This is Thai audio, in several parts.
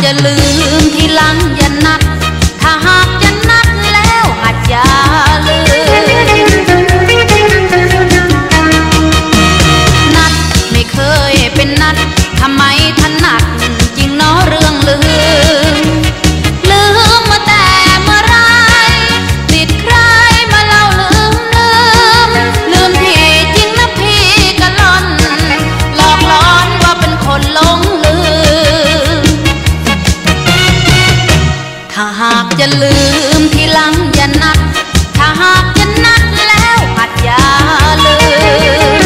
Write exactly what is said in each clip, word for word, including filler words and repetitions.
จะลืมทีหลังอย่านัดถ้าหากจะนัดแล้วหัดอย่าลืมนัดไม่เคยเป็นนัดทำไมถนัดจริงเนาะเรื่องลืมลืมมาแต่เมื่อไรติดใครมาเล่าลืมลืมลืมที่จริงนะพี่กะล่อนหลอกล้อนว่าเป็นคนหลงลืมถ้าหากจะลืมทีหลังอย่านัดถ้าหากจะนัดแล้วหัดอย่าลืม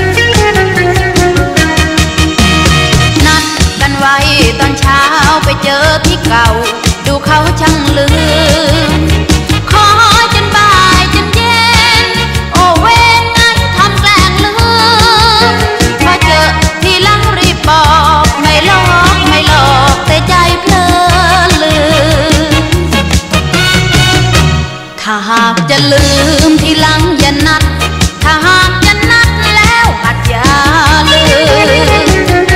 นัดกันไว้ตอนเช้าไปเจอที่เก่าดูเขาช่างลืมขอจนบ่ายจนเย็นโอเวนงั้นทำแกล้งลืมพอเจอทีหลังรีบบอกไม่หลอกไม่หลอกแต่ใจเพลินลืมถ้าหากจะลืมทีหลังอย่านัดถ้าหากจะนัดแล้วหัดอย่าลืม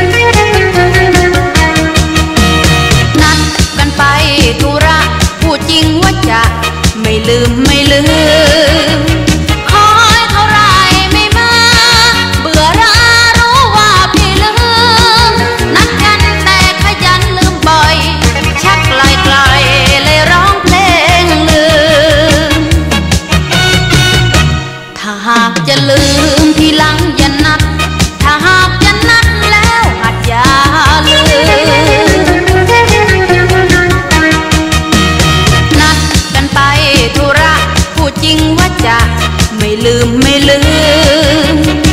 นัดกันไปธุระพูดจริงว่าจะไม่ลืมไม่ลืมคอยเท่าไรไม่มาเบื่อรารู้ว่าพี่ลืมนัดกันแต่ขยันลืมบ่อยชักไกลไกลเลยร้องเพลงลืมถ้าหากจะลืมทีหลังอย่านัดถ้าหากจะนัดแล้วหัดอย่าลืมนัดกันไปธุระพูดจริงว่าจะไม่ลืมไม่ลืม